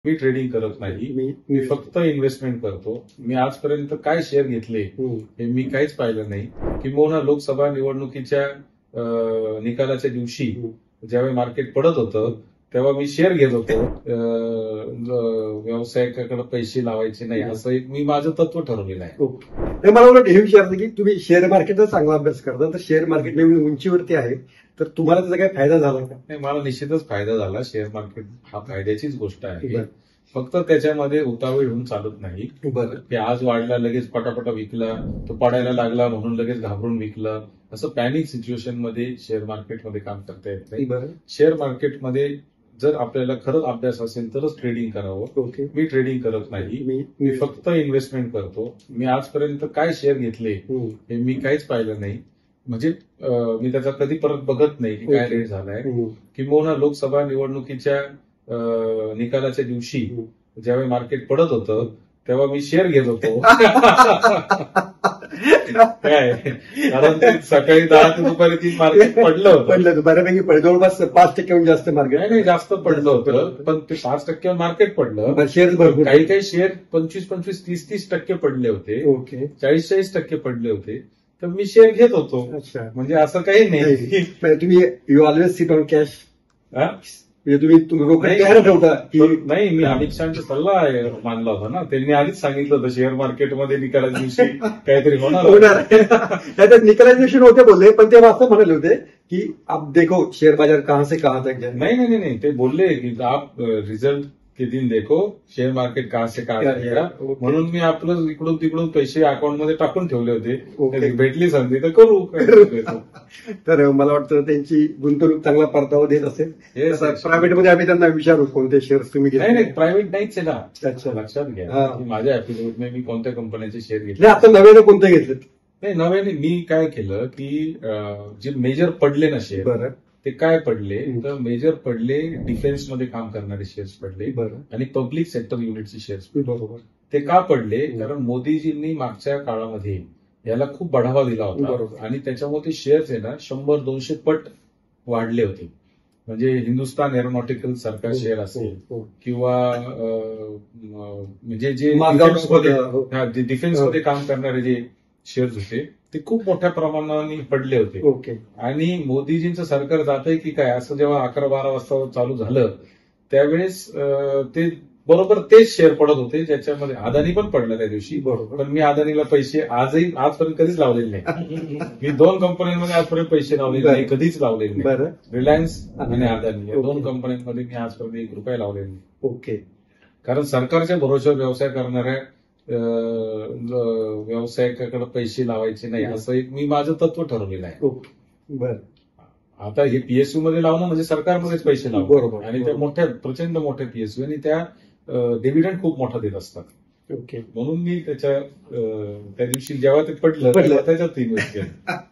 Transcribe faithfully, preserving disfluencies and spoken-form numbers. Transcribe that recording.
मी trading करत नाही. मी मी फक्त इन्व्हेस्टमेंट करतो. मी आजपर्यंत काय शेअर घेतले हे मी काहीच पाहिलं नाही. किंबहुना लोकसभा निवडणुकीच्या अं, निकालाच्या दिवशी ज्यावेळी मार्केट पडत होतं तेव्हा मी शेअर घेत होतो. अं, व्यावसायिकाकडे पैसे लावायचे नाही असं एक मी माझं तत्व ठरवलेलं आहे. ओके. मला उलट हे विचारतं की तुम्ही शेअर मार्केटचा चांगला अभ्यास करता, तर शेअर मार्केट नवीन उंचीवरती आहे, तर तुम्हाला त्याचा काही फायदा झाला का? नाही, मला निश्चितच फायदा झाला. शेअर मार्केट हा फायद्याचीच गोष्ट आहे. बरं. फक्त त्याच्यामध्ये उतावीळ होऊन चालत नाही. बरं. की आज वाढला लगेच पटापटा विकला, तो पडायला लागला म्हणून लगेच घाबरून विकला, असं पॅनिक सिच्युएशन मध्ये शेअर मार्केटमध्ये काम करता येत नाही. बरं. शेअर मार्केटमध्ये जर आपल्याला खरंच अभ्यास असेल तरच ट्रेडिंग करावं. ओके. मी ट्रेडिंग करत नाही. मी मी फक्त इन्व्हेस्टमेंट करतो. मी आजपर्यंत काय शेअर घेतले हे मी काहीच पाहिलं नाही. म्हणजे अं, मी त्याचा कधी परत बघत नाही की काय रेट झालाय. किंबहुना लोकसभा निवडणुकीच्या अं, निकालाच्या दिवशी ज्यावेळी मार्केट पडत होतं तेव्हा मी शेअर घेत होतो. काय कारण ते सकाळी दहा ते दुपारी तीन मार्केट पडलं होतं. पडलं होतं बऱ्यापैकी पडलं, जवळपास पाच टक्क्याहून जास्त मार्केट. नाही नाही जास्त पडलं होतं, पण ते पाच टक्क्यावर मार्केट पडलं. शेअर भरपूर, काही काही शेअर पंचवीस पंचवीस तीस तीस टक्के पडले होते. ओके. चाळीस चाळीस टक्के पडले होते, तर मी शेअर घेत होतो. अच्छा. म्हणजे असं काही नाही. तुम्ही you always sit on cash, हा? म्हणजे तुम्ही तुम्ही रोकड नाही. तयार ठेवता की नाही, मी अमित शहाचा सल्ला आहे, मानला होता ना. त्यांनी आधीच सांगितलं होतं शेअर मार्केटमध्ये निकालाच्या दिवशी काहीतरी होणार होणार. त्याच्यात निकलायझेशन होते बोलले, पण ते असं म्हणाले होते की आप देखो शेअर बाजार कहां से कहां तक जाए. नाही नाही नाही, ते बोलले की आप रिझल्ट के दिन देखो शेअर मार्केट कहां से कहां जाएगा. म्हणून मी आपलं इकडून तिकडून पैसे अकाउंटमध्ये टाकून ठेवले होते. ओके. भेटली संधी तर करू. तर मला वाटतं त्यांची गुंतवणूक चांगला परतावा देत असेल. Yes, yes. प्रायव्हेटमध्ये आम्ही त्यांना विचारू कोणते शेअर्स तुम्ही नाही नाही, घेतले. प्रायव्हेट नाहीच आहे ना. अच्छा. लक्षात घ्या हा. की माझ्या ऍफिडेव्हिटने मी कोणत्या कंपन्यांचे शेअर घेतले. नाही, आता नव्याने कोणते घेतलेत? नाही, नव्याने मी काय केलं की अं, जे मेजर पडले ना शेअर, बरं. ते काय पडले हं. तर मेजर पडले डिफेन्समध्ये काम करणारे शेअर्स पडले बरं. आणि पब्लिक सेक्टर युनिटचे शेअर्स. बरोबर. ते का पडले? हं. कारण मोदीजींनी मागच्या काळामध्ये याला खूप बढावा दिला होता बरोबर. आणि त्याच्यामुळे ते शेअर्स आहे ना शंभर दोनशे पट वाढले होते. म्हणजे हिंदुस्तान एरोनॉटिकल सारखा शेअर असेल किंवा अं, म्हणजे जे मालगाव डिफेन्समध्ये हो. हा, जे डिफेन्समध्ये काम करणारे जे शेअर्स होते ते खूप मोठ्या प्रमाणाने पडले होते. ओके. आणि मोदीजींचं सरकार जातंय की काय असं जेव्हा अकरा बारा वाजता चालू झालं त्यावेळेस अं, ते बरोबर तेच शेअर पडत होते ज्याच्यामध्ये अदानी पण पडलं त्या दिवशी. बरोबर. पण मी अदानीला पैसे आजही आजपर्यंत कधीच लावलेले नाही. मी दोन कंपन्यांमध्ये आजपर्यंत पैसे लावलेले नाही, कधीच लावलेले नाही. बरं. रिलायन्स आणि अदानी या ओके. दोन कंपन्यांमध्ये मी आजपर्यंत एक रुपया लावलेला नाही. ओके. कारण सरकारच्या भरोश्यावर व्यवसाय करणाऱ्या अं, ज- व्यावसायिकाकडे पैसे लावायचे नाही असं एक मी माझं तत्व ठरवलेलं आहे. ओके. बरं. आता हे पीएसयू मध्ये लावणं म्हणजे सरकारमध्येच पैसे लावणं. बरोबर. आणि त्या बरोबर. मोठ्या प्रचंड मोठ्या पीएसयू आणि त्या डिव्हिडंड खूप मोठा देत असतात. ओके. म्हणून मी त्याच्या अं, त्या दिवशी जेव्हा ते पडलं पडलं. तेव्हा त्याच्यात इन्व्हेस्ट केलं.